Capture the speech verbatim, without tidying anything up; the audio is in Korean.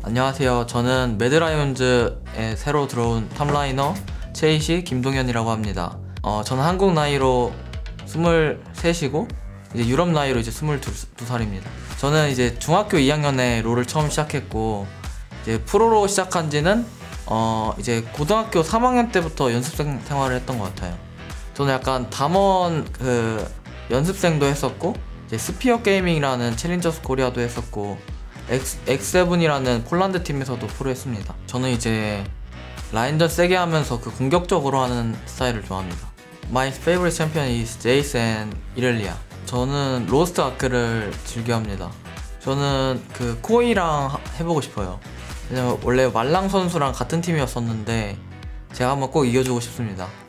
안녕하세요. 저는 매드라이온즈에 새로 들어온 탑라이너 체이시 김동현이라고 합니다. 어, 저는 한국 나이로 스물셋이고 이제 유럽 나이로 이제 스물두 살입니다. 저는 이제 중학교 이 학년에 롤을 처음 시작했고 이제 프로로 시작한 지는 어 이제 고등학교 삼 학년 때부터 연습생 생활을 했던 것 같아요. 저는 약간 담원 그 연습생도 했었고 이제 스피어 게이밍이라는 챌린저스 코리아도 했었고 엑스, 엑스세븐이라는 폴란드 팀에서도 프로했습니다. 저는 이제 라인전 세게 하면서 그 공격적으로 하는 스타일을 좋아합니다. My favorite champion is Jace and 이렐리아. 저는 로스트 아크를 즐겨합니다. 저는 그 코이랑 해보고 싶어요. 왜냐면 원래 말랑 선수랑 같은 팀이었었는데 제가 한번 꼭 이겨주고 싶습니다.